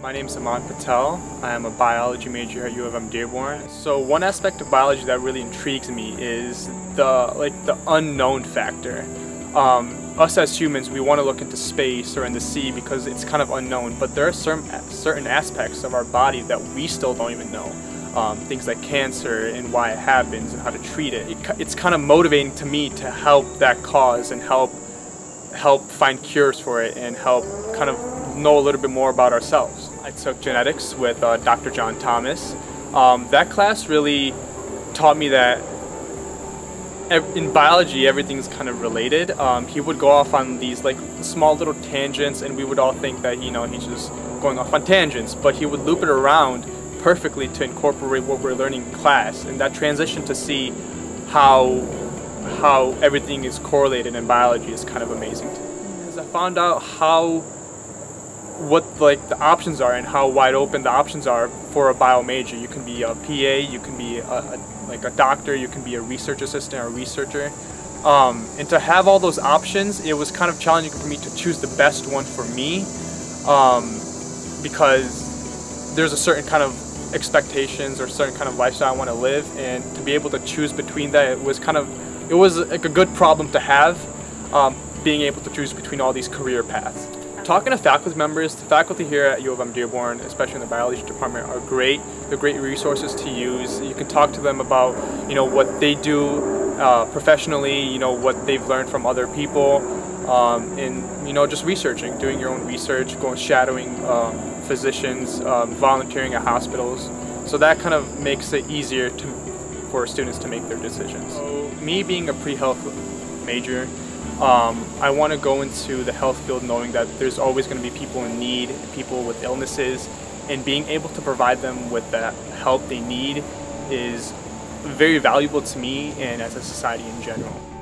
My name is Aman Patel. I am a biology major at U of M-Dearborn. So one aspect of biology that really intrigues me is the unknown factor. Us as humans, we want to look into space or in the sea because it's kind of unknown, but there are certain aspects of our body that we still don't even know. Things like cancer and why it happens and how to treat it. It's kind of motivating to me to help that cause and help find cures for it and help kind of know a little bit more about ourselves. I took genetics with Dr. John Thomas. That class really taught me that in biology everything's kind of related. He would go off on these like small little tangents and we would all think that he's just going off on tangents, but he would loop it around perfectly to incorporate what we're learning in class, and that transition to see how everything is correlated in biology is kind of amazing to me. As I found out what the options are and how wide open the options are for a bio major. You can be a PA, you can be a doctor, you can be a research assistant or a researcher. And to have all those options, it was kind of challenging for me to choose the best one for me, because there's a certain kind of expectations or certain kind of lifestyle I want to live, and to be able to choose between that, it was like a good problem to have, being able to choose between all these career paths. Talking to faculty members, the faculty here at U of M-Dearborn, especially in the biology department, are great. They're great resources to use. You can talk to them about what they do professionally, what they've learned from other people, and just researching, doing your own research, going shadowing physicians, volunteering at hospitals. So that kind of makes it easier for students to make their decisions. So me being a pre-health major, I want to go into the health field knowing that there's always going to be people in need, people with illnesses, and being able to provide them with the help they need is very valuable to me and as a society in general.